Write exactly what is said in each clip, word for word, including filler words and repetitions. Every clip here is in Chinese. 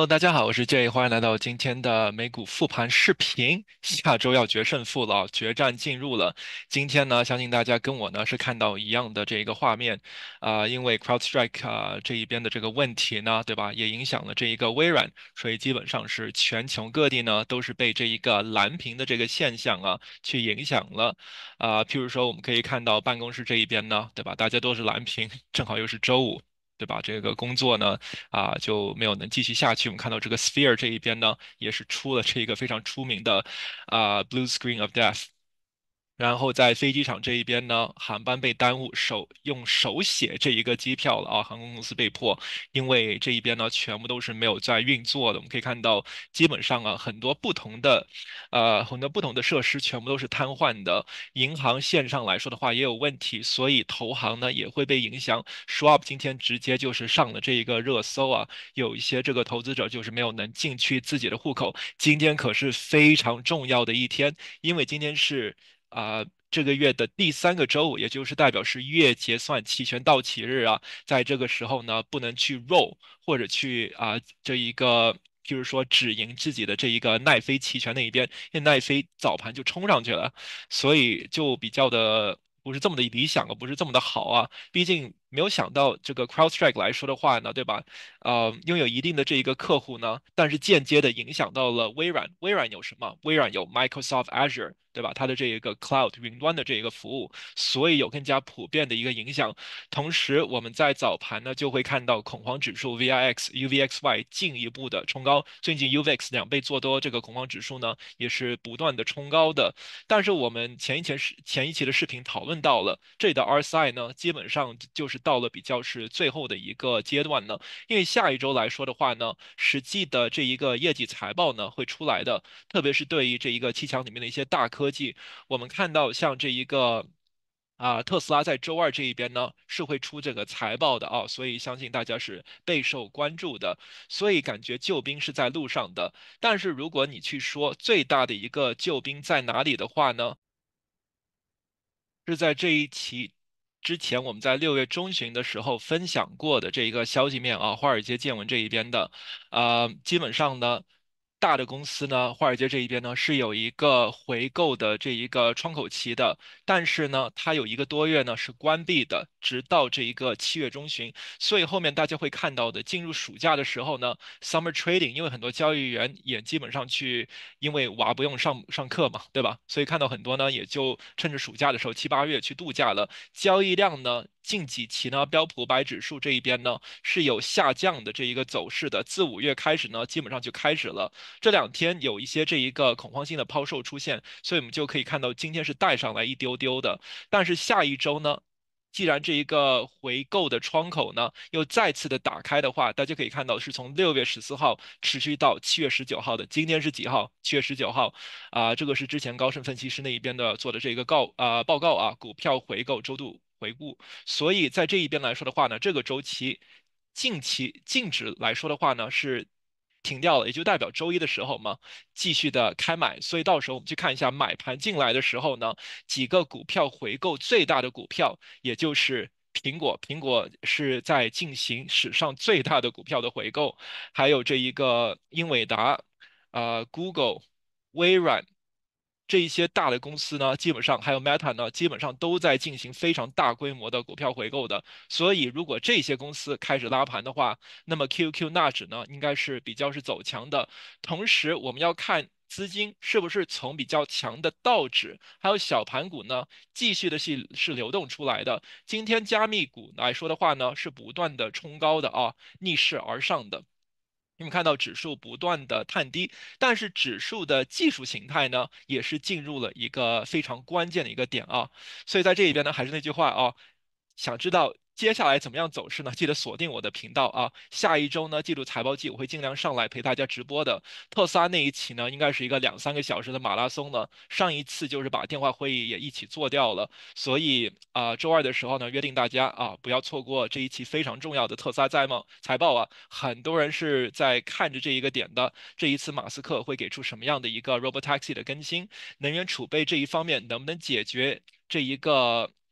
Hello，大家好，我是 J，欢迎来到今天的美股复盘视频。下周要决胜负了，决战进入了。今天呢，相信大家跟我呢是看到一样的这个画面，啊、因为 CrowdStrike 啊、这一边的这个问题呢，对吧，也影响了这一个微软，所以基本上是全球各地呢都是被这一个蓝屏的这个现象啊去影响了。啊、譬如说我们可以看到办公室这一边呢，对吧，大家都是蓝屏，正好又是周五。对吧？这个工作呢，啊，就没有能继续下去。我们看到这个 Sphere 这一边呢，也是出了这个非常出名的啊 Blue Screen of Death。然后在飞机场这一边呢，航班被耽误，手用手写这一个机票了啊，航空公司被迫，因为这一边呢全部都是没有在运作的。我们可以看到，基本上啊很多不同的，呃很多不同的设施全部都是瘫痪的。银行线上来说的话也有问题，所以投行呢也会被影响。Schwab 今天直接就是上了这一个热搜啊，有一些这个投资者就是没有能进去自己的户口。今天可是非常重要的一天，因为今天是。啊、这个月的第三个周五，也就是代表是月结算期权到期日啊，在这个时候呢，不能去 roll 或者去啊、这一个，譬如说止盈自己的这一个奈飞期权那一边，因为奈飞早盘就冲上去了，所以就比较的不是这么的理想啊，不是这么的好啊。毕竟没有想到这个 CrowdStrike 来说的话呢，对吧？呃，拥有一定的这一个客户呢，但是间接的影响到了微软。微软有什么？微软有 Microsoft Azure，对吧？它的这一个 Cloud 云端的这一个服务，所以有更加普遍的一个影响。同时，我们在早盘呢就会看到恐慌指数 V I X、U V X Y 进一步的冲高。最近 U V X 两倍做多，这个恐慌指数呢也是不断的冲高的。但是我们前一前视前一期的视频讨论到了，这里的 R S I 呢，基本上就是到了比较是最后的一个阶段呢。因为下一周来说的话呢，实际的这一个业绩财报呢会出来的，特别是对于这一个七强里面的一些大科技，我们看到像这一个。啊，特斯拉在周二这一边呢是会出这个财报的啊，所以相信大家是备受关注的，所以感觉救兵是在路上的。但是如果你去说最大的一个救兵在哪里的话呢，是在这一期之前，我们在六月中旬的时候分享过的这一个消息面啊，华尔街见闻这一边的，呃，基本上呢，大的公司呢，华尔街这一边呢是有一个回购的这一个窗口期的，但是呢，它有一个多月呢是关闭的，直到这一个七月中旬，所以后面大家会看到的，进入暑假的时候呢，summer trading，因为很多交易员也基本上去，因为娃不用上上课嘛，对吧？所以看到很多呢，也就趁着暑假的时候七八月去度假了。交易量呢，近几期呢，标普五百指数这一边呢是有下降的这一个走势的，自五月开始呢，基本上就开始了。这两天有一些这一个恐慌性的抛售出现，所以我们就可以看到今天是带上来一丢丢的，但是下一周呢？既然这一个回购的窗口呢又再次的打开的话，大家可以看到是从六月十四号持续到七月十九号的。今天是几号？七月十九号啊、这个是之前高盛分析师那一边的做的这个告啊、报告啊，股票回购周度回顾。所以在这一边来说的话呢，这个周期近期净值来说的话呢是停掉了，也就代表周一的时候嘛，继续的开买。所以到时候我们去看一下买盘进来的时候呢，几个股票回购最大的股票，也就是苹果，苹果是在进行史上最大的股票的回购，还有这一个英伟达、呃 Google、微软。这一些大的公司呢，基本上还有 Meta 呢，基本上都在进行非常大规模的股票回购的。所以，如果这些公司开始拉盘的话，那么 Q Q 纳指呢，应该是比较是走强的。同时，我们要看资金是不是从比较强的道指还有小盘股呢，继续的是是流动出来的。今天加密股来说的话呢，是不断的冲高的啊，逆势而上的。你们看到指数不断的探低，但是指数的技术形态呢，也是进入了一个非常关键的一个点啊。所以在这里边呢，还是那句话啊，想知道接下来怎么样走势呢？记得锁定我的频道啊。下一周呢，季度财报季我会尽量上来陪大家直播的。特斯拉那一期呢，应该是一个两三个小时的马拉松了。上一次就是把电话会议也一起做掉了，所以啊、呃周二的时候呢，约定大家啊，不要错过这一期非常重要的特斯拉财报财报啊。很多人是在看着这一个点的，这一次马斯克会给出什么样的一个 Robotaxi 的更新，能源储备这一方面能不能解决这一个？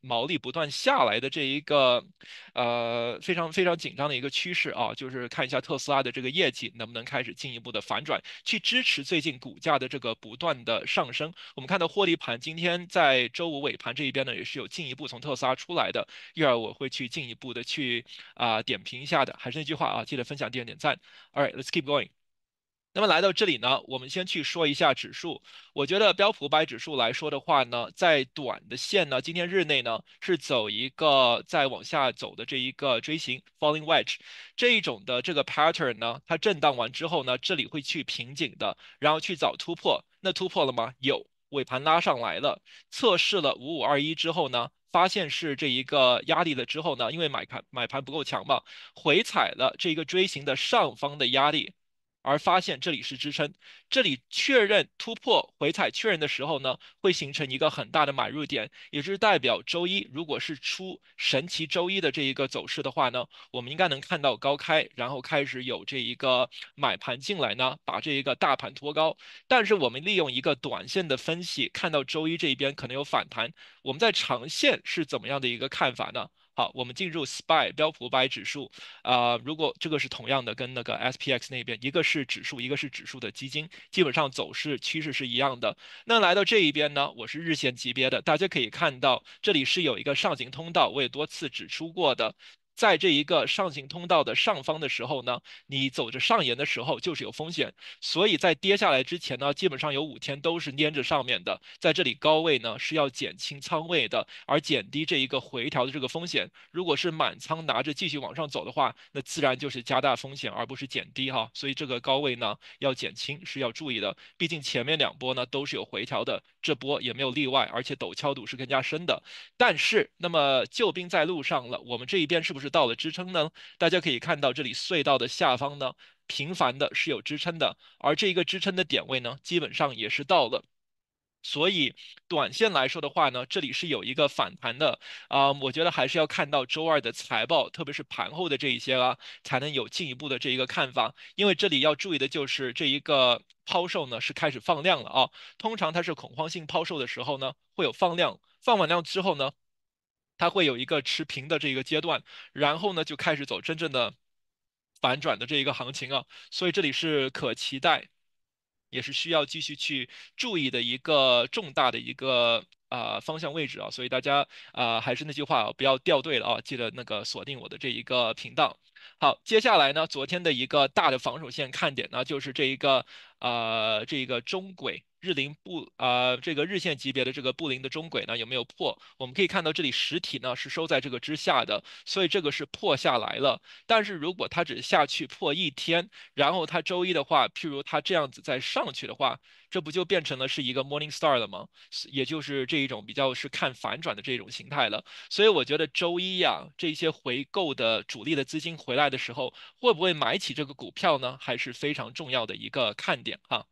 毛利不断下来的这一个呃非常非常紧张的一个趋势啊，就是看一下特斯拉的这个业绩能不能开始进一步的反转，去支持最近股价的这个不断的上升。我们看到获利盘今天在周五尾盘这一边呢，也是有进一步从特斯拉出来的，一会儿我会去进一步的去啊、点评一下的。还是那句话啊，记得分享、点点赞。All right, let's keep going. 那么来到这里呢，我们先去说一下指数。我觉得标普五百指数来说的话呢，在短的线呢，今天日内呢是走一个再往下走的这一个锥形 falling wedge 这一种的这个 pattern 呢，它震荡完之后呢，这里会去瓶颈的，然后去找突破。那突破了吗？有，尾盘拉上来了，测试了五五二一之后呢。发现是这一个压力了之后呢，因为买盘买盘不够强嘛，回踩了这个锥形的上方的压力，而发现这里是支撑，这里确认突破回踩确认的时候呢，会形成一个很大的买入点，也就是代表周一如果是出神奇周一的这一个走势的话呢，我们应该能看到高开，然后开始有这一个买盘进来呢，把这一个大盘托高。但是我们利用一个短线的分析，看到周一这一边可能有反弹，我们在长线是怎么样的一个看法呢？好，我们进入 S P Y 标普五百指数。啊、呃如果这个是同样的，跟那个 S P X 那边，一个是指数，一个是指数的基金，基本上走势趋势是一样的。那来到这一边呢，我是日线级别的，大家可以看到这里是有一个上行通道，我也多次指出过的。在这一个上行通道的上方的时候呢，你走着上沿的时候就是有风险，所以在跌下来之前呢，基本上有五天都是粘着上面的，在这里高位呢是要减轻仓位的，而减低这一个回调的这个风险。如果是满仓拿着继续往上走的话，那自然就是加大风险，而不是减低哈。所以这个高位呢要减轻是要注意的，毕竟前面两波呢都是有回调的，这波也没有例外，而且陡峭度是更加深的。但是，那么救兵在路上了，我们这一边是不是到了支撑呢？大家可以看到这里隧道的下方呢，频繁的是有支撑的，而这一个支撑的点位呢，基本上也是到了。所以短线来说的话呢，这里是有一个反弹的啊、我觉得还是要看到周二的财报，特别是盘后的这一些啊，才能有进一步的这一个看法。因为这里要注意的就是这一个抛售呢是开始放量了啊，通常它是恐慌性抛售的时候呢，会有放量，放完量之后呢，它会有一个持平的这一个阶段，然后呢就开始走真正的反转的这一个行情啊，所以这里是可期待。也是需要继续去注意的一个重大的一个啊、呃方向位置啊，所以大家啊、呃还是那句话啊，不要掉队了啊，记得那个锁定我的这一个频道。好，接下来呢，昨天的一个大的防守线看点呢，就是这一个呃这一个中轨。日零布啊、这个日线级别的这个布林的中轨呢有没有破？我们可以看到这里实体呢是收在这个之下的，所以这个是破下来了。但是如果它只下去破一天，然后它周一的话，譬如它这样子再上去的话，这不就变成了是一个 Morning Star 了吗？也就是这一种比较是看反转的这种形态了。所以我觉得周一呀，这些回购的主力的资金回来的时候，会不会买起这个股票呢？还是非常重要的一个看点哈。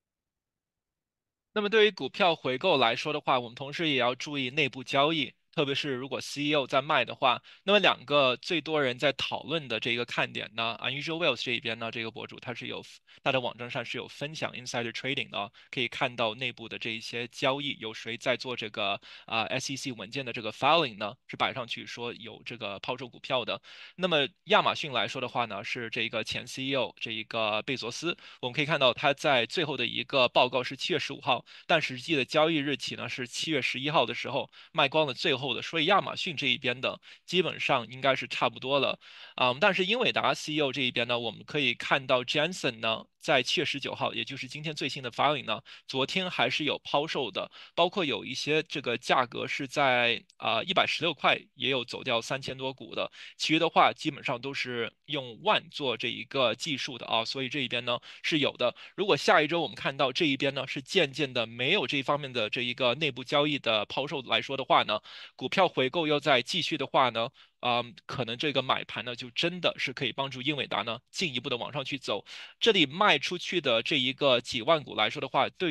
那么对于股票回购来说的话，我们同时也要注意内部交易，特别是如果 C E O 在卖的话，那么两个最多人在讨论的这个看点呢，Unusual Wealth 这一边呢，这个博主他是有他的网站上是有分享 insider trading 的啊，可以看到内部的这一些交易，有谁在做这个啊、S E C 文件的这个 filing 呢？是摆上去说有这个抛售股票的。那么亚马逊来说的话呢，是这个前 C E O 这一个贝佐斯，我们可以看到他在最后的一个报告是七月十五号，但实际的交易日期呢是七月十一号的时候卖光了最后的，所以亚马逊这一边的基本上应该是差不多了。啊、但是英伟达 C E O 这一边呢，我们可以看到 Jensen 呢在七月十九号，也就是今天最新的发令呢，昨天还是有抛售的，包括有一些这个价格是在啊一百十六块，也有走掉三千多股的，其余的话基本上都是用万做这一个计数的啊，所以这一边呢是有的。如果下一周我们看到这一边呢是渐渐的没有这一方面的这一个内部交易的抛售来说的话呢，股票回购又在继续的话呢。啊、嗯可能这个买盘呢，就真的是可以帮助英伟达呢进一步的往上去走。这里卖出去的这一个几万股来说的话，对于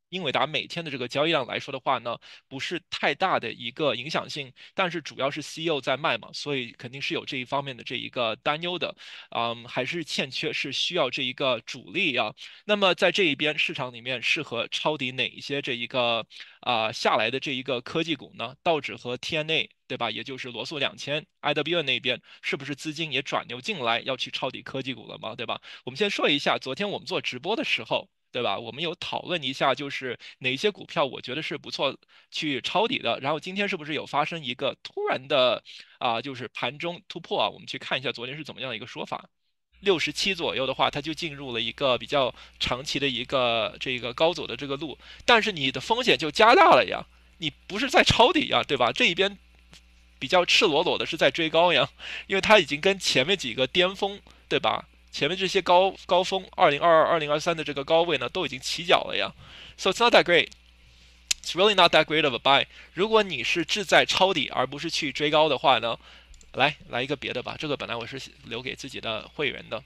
英伟达每天的这个交易量来说的话呢，不是太大的一个影响性，但是主要是 C E O 在卖嘛，所以肯定是有这一方面的这一个担忧的，嗯，还是欠缺，是需要这一个主力啊。那么在这一边市场里面，适合抄底哪一些这一个啊、呃下来的这一个科技股呢？道指和 T N A，对吧？也就是罗素两千，I W N 那边是不是资金也转流进来要去抄底科技股了嘛？对吧？我们先说一下，昨天我们做直播的时候。对吧？我们有讨论一下，就是哪些股票我觉得是不错去抄底的。然后今天是不是有发生一个突然的啊、就是盘中突破啊？我们去看一下昨天是怎么样的一个说法。六十七左右的话，它就进入了一个比较长期的一个这个高走的这个路，但是你的风险就加大了呀。你不是在抄底呀，对吧？这一边比较赤裸裸的是在追高呀，因为它已经跟前面几个巅峰，对吧？前面这些高高峰，二零二二、二零二三的这个高位呢，都已经起脚了呀。So it's not that great. It's really not that great of a buy. 如果你是志在抄底而不是去追高的话呢，来来一个别的吧。这个本来我是留给自己的会员的。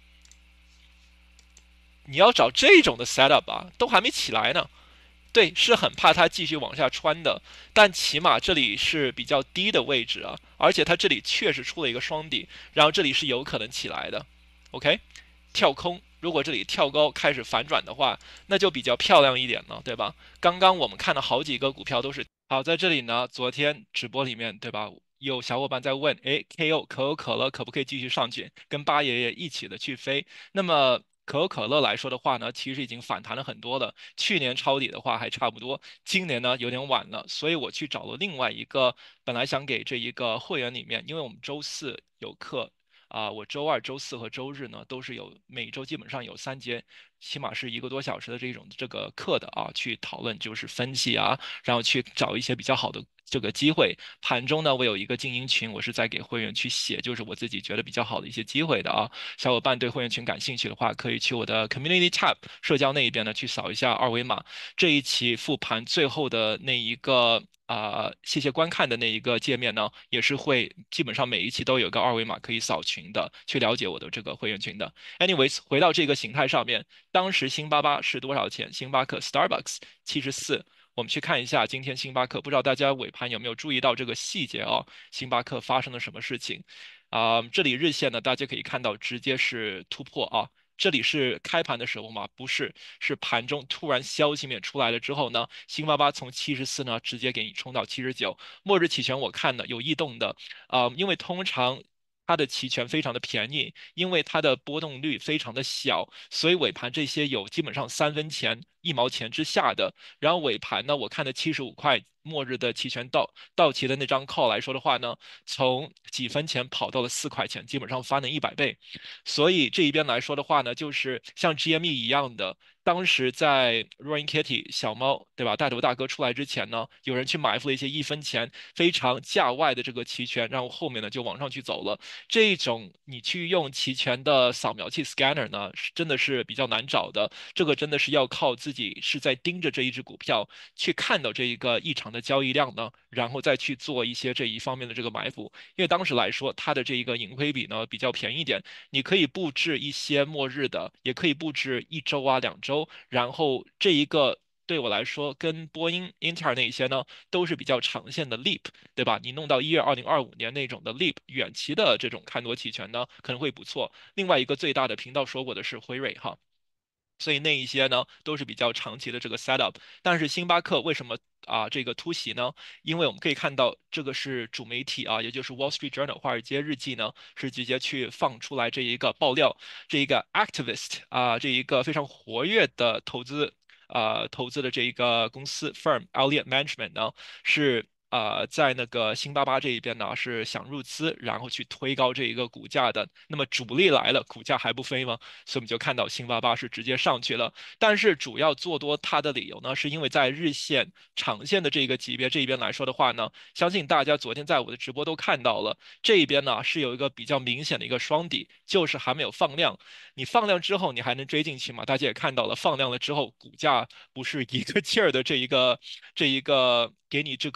你要找这种的 setup 啊，都还没起来呢。对，是很怕它继续往下穿的，但起码这里是比较低的位置啊，而且它这里确实出了一个双底，然后这里是有可能起来的。OK，跳空，如果这里跳高开始反转的话，那就比较漂亮一点了，对吧？刚刚我们看了好几个股票都是好，在这里呢，昨天直播里面，对吧？有小伙伴在问，哎，K O 可口可乐可不可以继续上去，跟八爷爷一起的去飞？那么可口可乐来说的话呢，其实已经反弹了很多了。去年抄底的话还差不多，今年呢有点晚了，所以我去找了另外一个，本来想给这一个会员里面，因为我们周四有课。啊，我周二、周四和周日呢，都是有每周基本上有三节，起码是一个多小时的这种这个课的啊，去讨论就是分析啊，然后去找一些比较好的这个机会。盘中呢，我有一个精英群，我是在给会员去写，就是我自己觉得比较好的一些机会的啊。小伙伴对会员群感兴趣的话，可以去我的 Community Tab 社交那一边呢去扫一下二维码。这一期复盘最后的那一个啊、呃谢谢观看的那一个界面呢，也是会基本上每一期都有个二维码可以扫群的，去了解我的这个会员群的。Anyways，回到这个形态上面，当时星巴巴是多少钱？星巴克 Starbucks 七十四。我们去看一下今天星巴克，不知道大家尾盘有没有注意到这个细节哦？星巴克发生了什么事情？啊、呃这里日线呢，大家可以看到直接是突破啊。这里是开盘的时候吗？不是，是盘中突然消息面出来了之后呢，星巴巴从七十四呢直接给你冲到七十九。末日期权我看呢有异动的，啊、呃因为通常它的期权非常的便宜，因为它的波动率非常的小，所以尾盘这些有基本上三分钱、一毛钱之下的。然后尾盘呢，我看的七十五块末日的期权到到期的那张 call 来说的话呢，从几分钱跑到了四块钱，基本上翻了一百倍。所以这一边来说的话呢，就是像 G M E 一样的，当时在 Roaring Kitty 小猫，对吧？大头大哥出来之前呢，有人去埋伏了一些一分钱非常价外的这个期权，然后后面呢就往上去走了。这种你去用期权的扫描器 scanner 呢，是真的是比较难找的。这个真的是要靠自己是在盯着这一只股票，去看到这一个异常的交易量呢，然后再去做一些这一方面的这个埋伏。因为当时来说，它的这一个盈亏比呢比较便宜一点，你可以布置一些末日的，也可以布置一周啊、两周，然后这一个。对我来说，跟波音、英特尔那些呢，都是比较长线的 leap，对吧？你弄到一月二零二五年那种的 leap 远期的这种看多期权呢，可能会不错。另外一个最大的频道说过的是辉瑞哈，所以那一些呢都是比较长期的这个 setup。但是星巴克为什么啊这个突袭呢？因为我们可以看到这个是主媒体啊，也就是 Wall Street Journal 华尔街日记呢，是直接去放出来这一个爆料，这一个 activist 啊，这一个非常活跃的投资。呃，投资的这一个公司 firm Elliott Management 呢，是呃在那个星巴巴这一边呢是想入资，然后去推高这一个股价的。那么主力来了，股价还不飞吗？所以我们就看到星巴巴是直接上去了。但是主要做多它的理由呢，是因为在日线、长线的这个级别这一边来说的话呢，相信大家昨天在我的直播都看到了，这一边呢是有一个比较明显的一个双底，就是还没有放量。你放量之后，你还能追进去吗？大家也看到了，放量了之后，股价不是一个劲儿的这一个这一个给你这个喘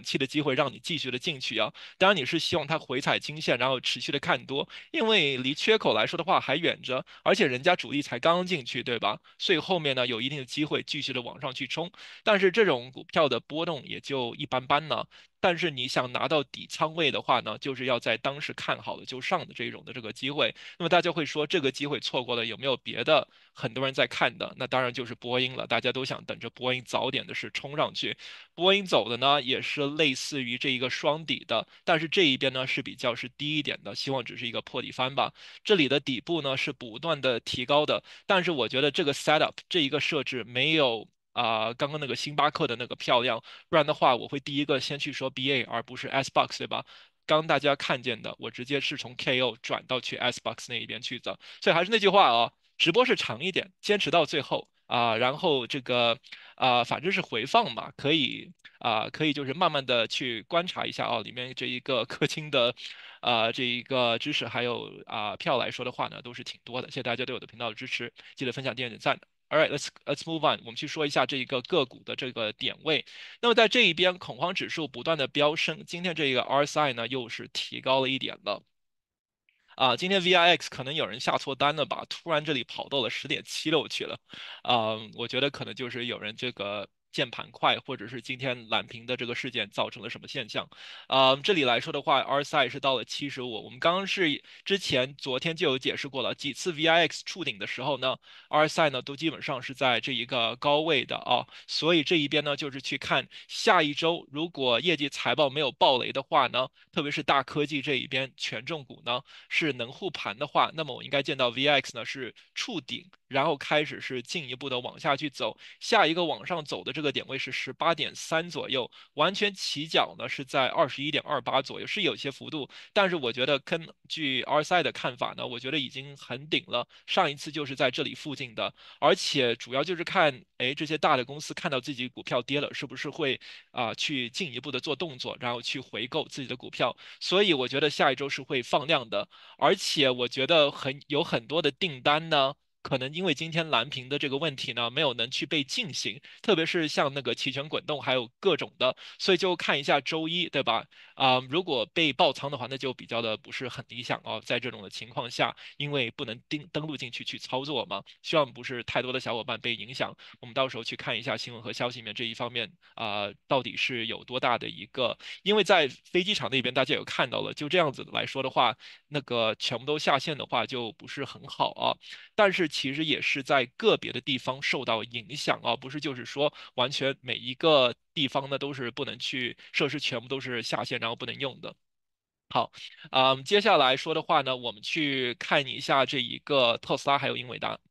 期的机会让你继续的进去啊。当然你是希望它回踩均线，然后持续的看多，因为离缺口来说的话还远着，而且人家主力才刚刚进去，对吧？所以后面呢有一定的机会继续的往上去冲，但是这种股票的波动也就一般般呢。但是你想拿到底仓位的话呢，就是要在当时看好了就上的这种的这个机会。那么大家会说这个机会错过了，有没有别的很多人在看的？那当然就是波音了，大家都想等着波音早点的是冲上去。波音走的呢也是类似于这一个双底的，但是这一边呢是比较是低一点的，希望只是一个破底翻吧。这里的底部呢是不断的提高的，但是我觉得这个 setup 这一个设置没有。啊、刚刚那个星巴克的那个漂亮，不然的话，我会第一个先去说 B A，而不是 S box，对吧？刚大家看见的，我直接是从 K O 转到去 S box 那一边去的。所以还是那句话啊，直播是长一点，坚持到最后啊、然后这个啊、反正是回放嘛，可以啊、可以就是慢慢的去观察一下啊，里面这一个氪金的啊、这一个知识还有啊、票来说的话呢，都是挺多的。谢谢大家对我的频道的支持，记得分享、点点赞。All right, let's let's move on。我们去说一下这一个个股的这个点位。那么在这一边，恐慌指数不断的飙升，今天这个 R S I 呢又是提高了一点了。啊，今天 V I X 可能有人下错单了吧？突然这里跑到了十点七六去了，啊，我觉得可能就是有人这个键盘快，或者是今天揽屏的这个事件造成了什么现象？啊，这里来说的话，R S I 是到了七十五，我们刚刚是之前昨天就有解释过了，几次 V I X 触顶的时候呢，R S I 呢都基本上是在这一个高位的啊，所以这一边呢就是去看下一周如果业绩财报没有暴雷的话呢，特别是大科技这一边权重股呢。是能护盘的话，那么我应该见到 V I X 呢是触顶，然后开始是进一步的往下去走，下一个往上走的这个点位是十八点三左右，完全起脚呢是在二十一点二八左右，是有些幅度，但是我觉得根据 R S I 的看法呢，我觉得已经很顶了，上一次就是在这里附近的，而且主要就是看，哎，这些大的公司看到自己股票跌了，是不是会啊、去进一步的做动作，然后去回购自己的股票，所以我觉得下一周是会放量的。而且我觉得很有很多的订单呢，可能因为今天蓝屏的这个问题呢，没有能去被进行，特别是像那个期权滚动，还有各种的，所以就看一下周一，对吧？啊、如果被爆仓的话，那就比较的不是很理想哦。在这种的情况下，因为不能登登录进去去操作嘛，希望不是太多的小伙伴被影响。我们到时候去看一下新闻和消息面这一方面啊、到底是有多大的一个，因为在飞机场那边大家有看到了，就这样子来说的话。那个全部都下线的话就不是很好啊。但是其实也是在个别的地方受到影响啊，不是就是说完全每一个地方呢都是不能去设施全部都是下线然后不能用的。好，嗯，接下来说的话呢，我们去看一下这一个特斯拉还有英伟达。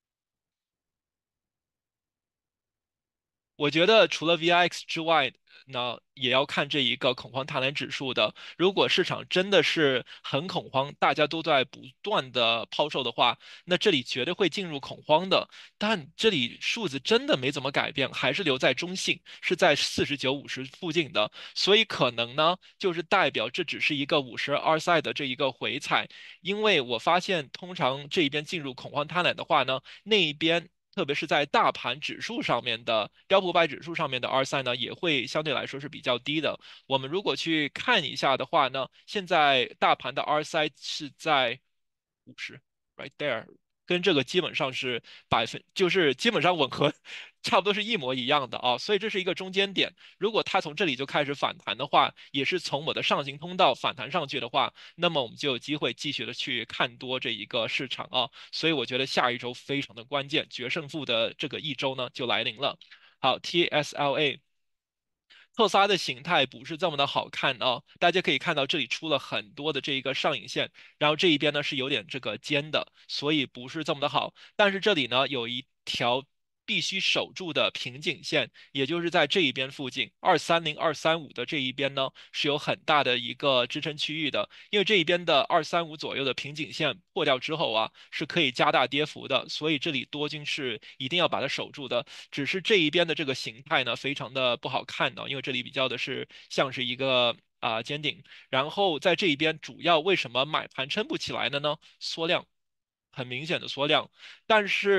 我觉得除了 V I X 之外呢，也要看这一个恐慌贪婪指数的。如果市场真的是很恐慌，大家都在不断的抛售的话，那这里绝对会进入恐慌的。但这里数字真的没怎么改变，还是留在中性，是在四十九、五十附近的。所以可能呢，就是代表这只是一个五十 R S I 的这一个回踩。因为我发现，通常这一边进入恐慌贪婪的话呢，那一边。特别是在大盘指数上面的标普五百指数上面的 R S I 呢，也会相对来说是比较低的。我们如果去看一下的话呢，现在大盘的 R S I 是在五十，right there，跟这个基本上是百分，就是基本上吻合，差不多是一模一样的啊。所以这是一个中间点。如果它从这里就开始反弹的话，也是从我的上行通道反弹上去的话，那么我们就有机会继续的去看多这一个市场啊。所以我觉得下一周非常的关键，决胜负的这个一周呢就来临了。好，T S L A。特斯拉的形态不是这么的好看啊，大家可以看到这里出了很多的这一个上影线，然后这一边呢是有点这个尖的，所以不是这么的好。但是这里呢有一条必须守住的瓶颈线，也就是在这一边附近，二三零、二三五的这一边呢是有很大的一个支撑区域的，因为这一边的二三五左右的瓶颈线破掉之后啊，是可以加大跌幅的，所以这里多军是一定要把它守住的。只是这一边的这个形态呢，非常的不好看的，因为这里比较的是像是一个啊、尖顶，然后在这一边主要为什么买盘撑不起来的呢？缩量，很明显的缩量，但是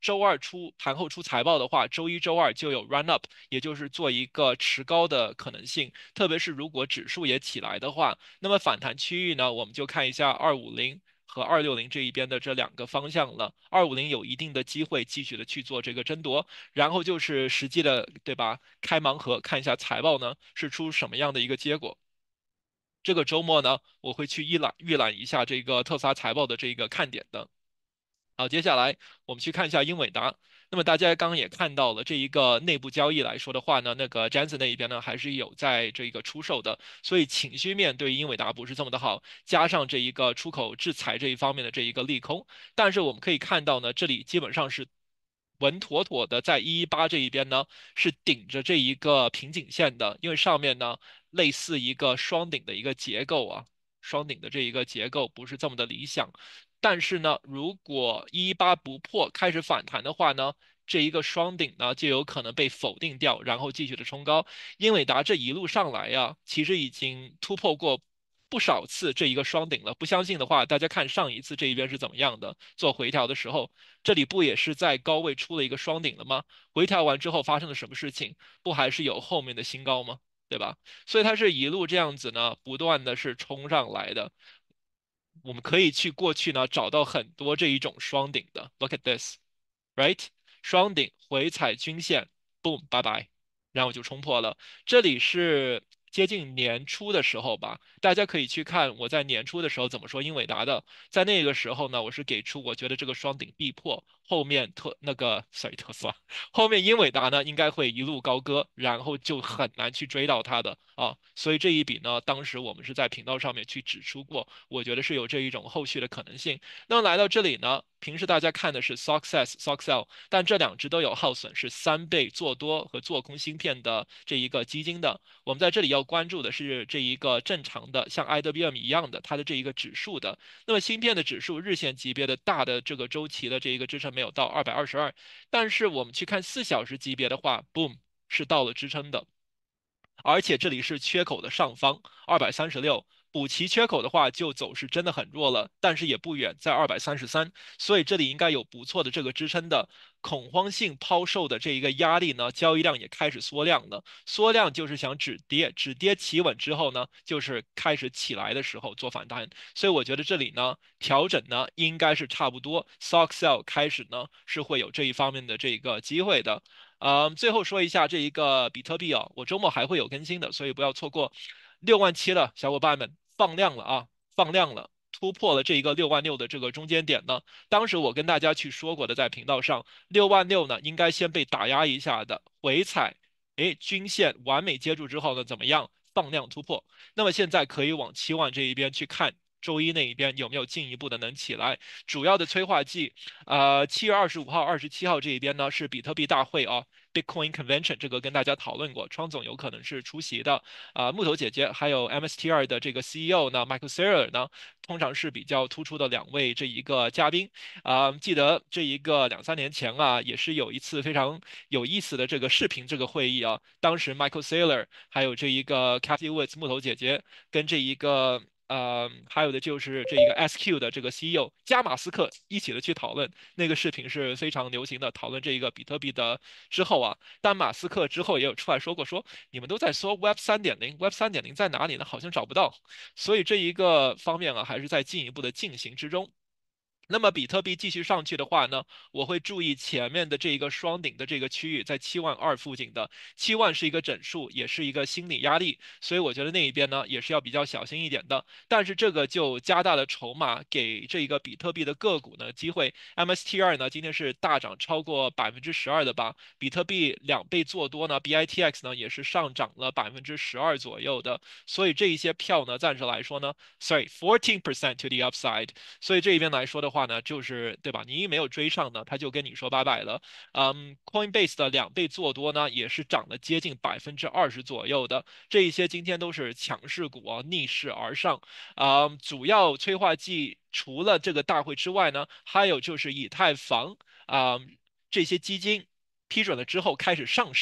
周二出盘后出财报的话，周一周二就有 run up，也就是做一个持高的可能性。特别是如果指数也起来的话，那么反弹区域呢，我们就看一下二五零。和二六零这一边的这两个方向了，二五零有一定的机会继续的去做这个争夺，然后就是实际的，对吧？开盲盒看一下财报呢是出什么样的一个结果。这个周末呢，我会去一览预览一下这个特斯拉财报的这个看点的。好，接下来我们去看一下英伟达。那么大家刚刚也看到了，这一个内部交易来说的话呢，那个 Jensen 那一边呢还是有在这个出售的，所以情绪面对英伟达不是这么的好，加上这一个出口制裁这一方面的这一个利空，但是我们可以看到呢，这里基本上是稳妥妥的在一一八这一边呢是顶着这一个瓶颈线的，因为上面呢类似一个双顶的一个结构啊，双顶的这一个结构不是这么的理想。但是呢，如果一一八不破开始反弹的话呢，这一个双顶呢就有可能被否定掉，然后继续的冲高。英伟达这一路上来呀，其实已经突破过不少次这一个双顶了。不相信的话，大家看上一次这一边是怎么样的，做回调的时候，这里不也是在高位出了一个双顶了吗？回调完之后发生了什么事情？不还是有后面的新高吗？对吧？所以它是一路这样子呢，不断的是冲上来的。我们可以去过去呢找到很多这一种双顶的。Look at this，right？双顶回踩均线，boom，拜拜，然后就冲破了。这里是接近年初的时候吧，大家可以去看我在年初的时候怎么说英伟达的。在那个时候呢，我是给出我觉得这个双顶必破，后面特那个 sorry 特斯拉，后面英伟达呢应该会一路高歌，然后就很难去追到它的啊。所以这一笔呢，当时我们是在频道上面去指出过，我觉得是有这一种后续的可能性。那么来到这里呢，平时大家看的是 S O X S、S O X L，但这两只都有耗损，是三倍做多和做空芯片的这一个基金的。我们在这里要关注的是这一个正常的，像 I W M 一样的它的这一个指数的。那么芯片的指数日线级别的大的这个周期的这一个支撑没有到二百二十二，但是我们去看四小时级别的话，boom 是到了支撑的。而且这里是缺口的上方二百三十六，补齐缺口的话就走势真的很弱了，但是也不远在二百三十三，所以这里应该有不错的这个支撑的。恐慌性抛售的这一个压力呢，交易量也开始缩量了，缩量就是想止跌，止跌企稳之后呢，就是开始起来的时候做反弹，所以我觉得这里呢调整呢应该是差不多，S O X L 开始呢是会有这一方面的这个机会的。嗯，最后说一下这一个比特币啊，我周末还会有更新的，所以不要错过。六万七了，小伙伴们放量了啊，放量了，突破了这一个六万六的这个中间点呢。当时我跟大家去说过的，在频道上，六万六呢应该先被打压一下的，回踩，诶，均线完美接住之后呢，怎么样？放量突破。那么现在可以往七万这一边去看。周一那一边有没有进一步的能起来？主要的催化剂呃，七月二十五号、二十七号这一边呢是比特币大会啊，Bitcoin Convention，这个跟大家讨论过，庄总有可能是出席的啊、木头姐姐还有 M S T R 的这个 C E O 呢，Michael Saylor 呢，通常是比较突出的两位这一个嘉宾啊、记得这一个两三年前啊，也是有一次非常有意思的这个视频这个会议啊，当时 Michael Saylor 还有这一个 Cathy Woods 木头姐姐跟这一个。呃，还有的就是这一个 S Q 的这个 C E O 加马斯克一起的去讨论，那个视频是非常流行的，讨论这一个比特币的之后啊，但马斯克之后也有出来说过，说你们都在说 Web 三点零，Web 三点零在哪里呢？好像找不到，所以这一个方面啊，还是在进一步的进行之中。那么比特币继续上去的话呢，我会注意前面的这一个双顶的这个区域，在七万二附近的，七万是一个整数，也是一个心理压力，所以我觉得那一边呢也是要比较小心一点的。但是这个就加大了筹码，给这一个比特币的个股呢机会。M S T R 呢今天是大涨超过百分之十二的吧，比特币两倍做多呢，B I T X 呢也是上涨了百分之十二左右的，所以这一些票呢暂时来说呢，sorry，fourteen percent to the upside。所以这一边来说的话呢，就是对吧？你一没有追上呢，他就跟你说拜拜了。嗯，Coinbase 的两倍做多呢，也是涨了接近百分之二十左右的。这一些今天都是强势股啊，逆势而上。啊、主要催化剂除了这个大会之外呢，还有就是以太坊啊、这些基金批准了之后开始上市。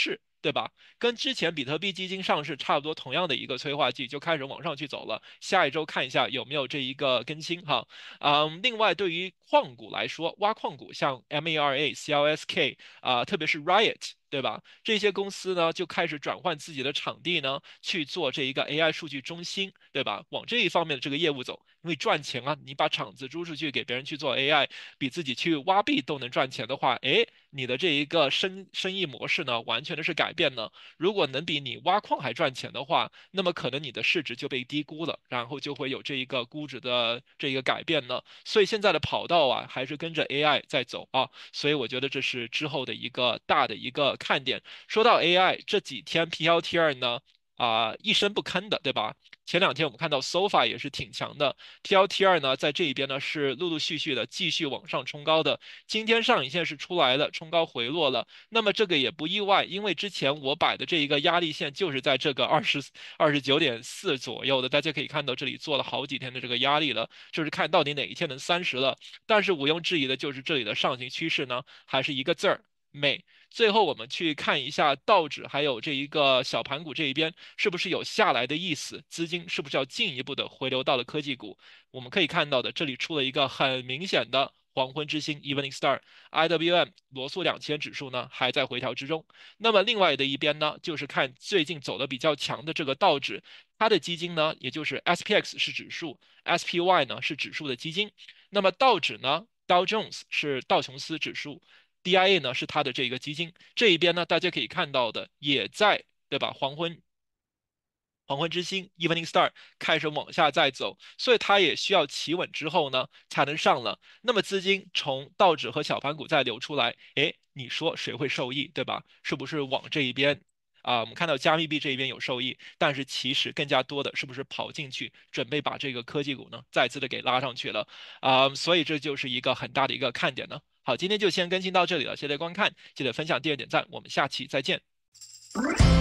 对吧？跟之前比特币基金上市差不多，同样的一个催化剂就开始往上去走了。下一周看一下有没有这一个更新哈。嗯，另外对于矿股来说，挖矿股像 M A R A、C L S K 啊、特别是 Riot。对吧？这些公司呢就开始转换自己的场地呢，去做这一个 A I 数据中心，对吧？往这一方面的这个业务走，因为赚钱啊，你把场子租出去给别人去做 A I，比自己去挖币都能赚钱的话，哎，你的这一个生生意模式呢，完全的是改变了。如果能比你挖矿还赚钱的话，那么可能你的市值就被低估了，然后就会有这一个估值的这一个改变呢。所以现在的跑道啊，还是跟着 A I 在走啊。所以我觉得这是之后的一个大的一个看点。说到 A I，这几天 P L T R 呢，啊、一声不吭的，对吧？前两天我们看到 S O F A 也是挺强的，P L T R 呢在这一边呢是陆陆续续的继续往上冲高的。今天上影线是出来了，冲高回落了，那么这个也不意外，因为之前我摆的这一个压力线就是在这个二十二十九点四左右的，大家可以看到这里做了好几天的这个压力了，就是看到底哪一天能三十了。但是毋庸置疑的就是这里的上行趋势呢，还是一个字儿美。最后我们去看一下道指还有这一个小盘股这一边是不是有下来的意思，资金是不是要进一步的回流到了科技股？我们可以看到的，这里出了一个很明显的黄昏之星 （Evening Star），I W M 罗素两千指数呢还在回调之中。那么另外的一边呢，就是看最近走的比较强的这个道指，它的基金呢，也就是 S P X 是指数，S P Y 呢是指数的基金。那么道指呢，Dow Jones 是道琼斯指数，D I A 呢是它的这个基金。这一边呢，大家可以看到的也在，对吧？黄昏黄昏之星 （Evening Star） 开始往下再走，所以它也需要企稳之后呢，才能上了。那么资金从道指和小盘股再流出来，诶，你说谁会受益，对吧？是不是往这一边？啊，我们看到加密币这一边有受益，但是其实更加多的是不是跑进去，准备把这个科技股呢再次的给拉上去了啊？所以这就是一个很大的一个看点呢。好，今天就先更新到这里了，谢谢观看，记得分享、订阅、点赞，我们下期再见。